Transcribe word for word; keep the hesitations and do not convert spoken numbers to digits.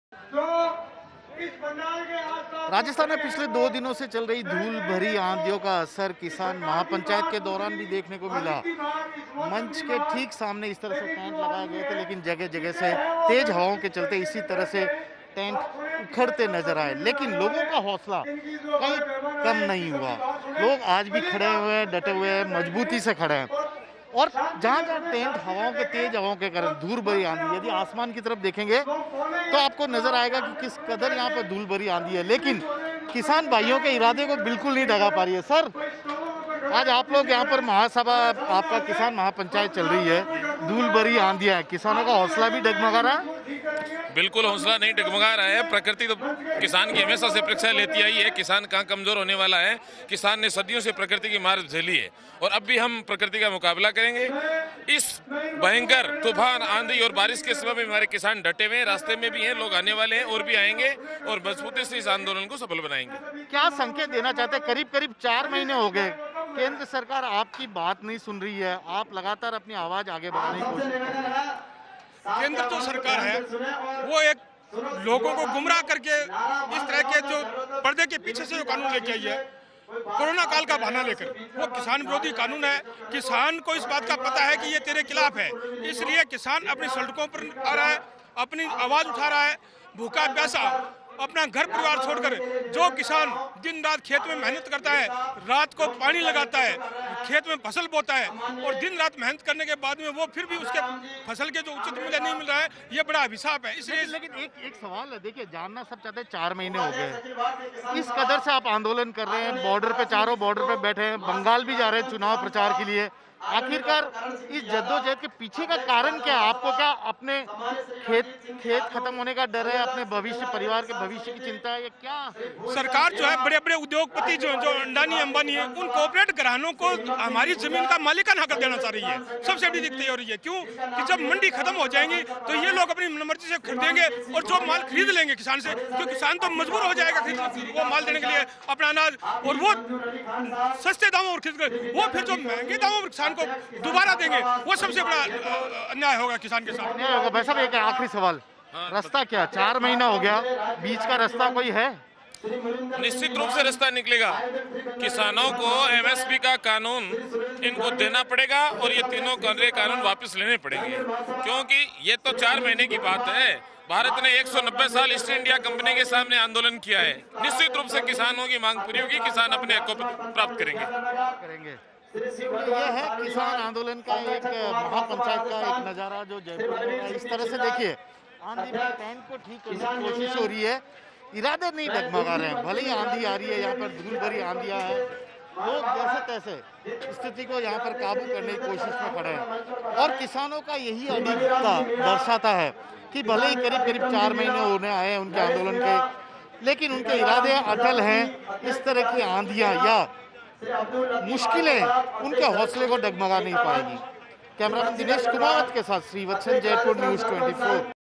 राजस्थान में पिछले दो दिनों से चल रही धूल भरी आंधियों का असर किसान महापंचायत के दौरान भी देखने को मिला। मंच के ठीक सामने इस तरह से टेंट लगाए गए थे, लेकिन जगह जगह से तेज हवाओं के चलते इसी तरह से टेंट उखड़ते नजर आए। लेकिन लोगों का हौसला कहीं कम नहीं हुआ। लोग आज भी खड़े हुए हैं, डटे हुए हैं, मजबूती से खड़े हैं। और जहां जहां टेंट हवाओं के तेज हवाओं के कारण धूल भरी आंधी, यदि आसमान की तरफ देखेंगे तो आपको नजर आएगा कि किस कदर यहाँ पर धूल भरी आंधी है। लेकिन किसान भाइयों के इरादे को बिल्कुल नहीं डगा पा रही है। सर, आज आप लोग यहाँ पर महासभा, आपका किसान महापंचायत चल रही है, धूल भरी आंधियां है, किसानों का हौसला भी डगमगा रहा है? बिल्कुल हौसला नहीं डगमगा रहा है। प्रकृति तो किसान की हमेशा से परीक्षा लेती आई है। किसान कहाँ कमजोर होने वाला है। किसान ने सदियों से प्रकृति की मार झेली है और अब भी हम प्रकृति का मुकाबला करेंगे। इस भयंकर तूफान, आंधी और बारिश के समय में हमारे किसान डटे हुए हैं, रास्ते में भी हैं, लोग आने वाले हैं और भी आएंगे और मजबूती से इस आंदोलन को सफल बनाएंगे। क्या संकेत देना चाहते हैं? करीब करीब चार महीने हो गए, केंद्र सरकार आपकी बात नहीं सुन रही है, आप लगातार अपनी आवाज आगे बढ़ाने की कोशिश कर रहे हैं। केंद्र जो सरकार है वो एक लोगों को गुमराह करके इस तरह के जो पर्दे के पीछे से जो कानून लेके आई है, कोरोना काल का बहाना लेकर, वो किसान विरोधी कानून है। किसान को इस बात का पता है कि ये तेरे खिलाफ है, इसलिए किसान अपनी सड़कों पर आ रहा है, अपनी आवाज उठा रहा है। भूखा प्यासा अपना घर परिवार छोड़कर जो किसान दिन रात खेत में मेहनत करता है, रात को पानी लगाता है, खेत में फसल बोता है और दिन रात मेहनत करने के बाद में वो फिर भी उसके फसल के जो उचित मूल्य नहीं मिल रहा है, ये बड़ा अभिशाप है। इसलिए लेकिन एक एक सवाल है, देखिए, जानना सब चाहते हैं, चार महीने हो गए इस कदर से आप आंदोलन कर रहे हैं, बॉर्डर पे, चारों बॉर्डर पे बैठे हैं, बंगाल भी जा रहे हैं चुनाव प्रचार के लिए। आखिरकार इस जद्दोजहद के पीछे का कारण क्या है? आपको क्या अपने खेत खेत खत्म होने का डर है, अपने भविष्य, परिवार के भविष्य की चिंता है, या क्या? सरकार जो है, बड़े बड़े उद्योगपति जो जो अंडानी अंबानी है, उन कॉर्पोरेट घरानों को हमारी जमीन का मालिकाना हक देना चाह रही है। सब्सिडी दिखती हो रही है। क्यों? कि जब मंडी खत्म हो जाएंगी तो ये लोग अपनी मर्जी से खरीदेंगे और जो माल खरीद लेंगे किसान से, तो किसान तो मजबूर हो जाएगा खरीद वो माल देने के लिए अपना अनाज, और वो सस्ते दामों पर खरीद, वो फिर जो महंगे दामों पर को दोबारा देंगे, वो सबसे बड़ा अन्याय होगा किसान के साथ। अन्याय होगा। भाई साहब, एक आखिरी सवाल, रास्ता क्या? चार महीना हो गया, बीच का रास्ता कोई है? निश्चित रूप से रास्ता निकलेगा। किसानों को एमएसपी का कानून इनको देना पड़ेगा और ये तीनों कानून वापस लेने पड़ेंगे, क्योंकि ये तो चार महीने की बात है। भारत ने एक सौ नब्बे साल ईस्ट इंडिया कंपनी के सामने आंदोलन किया है। निश्चित रूप से किसानों की मांग पूरी होगी, किसान अपने हक को प्राप्त करेंगे करेंगे यह है किसान आंदोलन का एक महापंचायत का एक नजारा जो जयपुर में इस तरह से। देखिए, आंधी में टेंट को ठीक करने की कोशिश हो रही है, इरादे नहीं डगमगा रहे हैं। भले ही आंधी आ रही है, यहाँ पर धूल भरी आंधियां हैं, लोग जैसे तैसे स्थिति को यहाँ पर काबू करने की कोशिश में खड़े हैं। और किसानों का यही अडिगता दर्शाता है कि भले ही करीब करीब चार महीने होने आए हैं उनके आंदोलन के, लेकिन उनके इरादे अटल हैं। इस तरह की आंधियां या मुश्किलें उनके हौसले को डगमगा नहीं पाएगी। कैमरामैन दिनेश कुमावत के साथ श्रीवत्सन, जयपुर न्यूज़ चौबीस।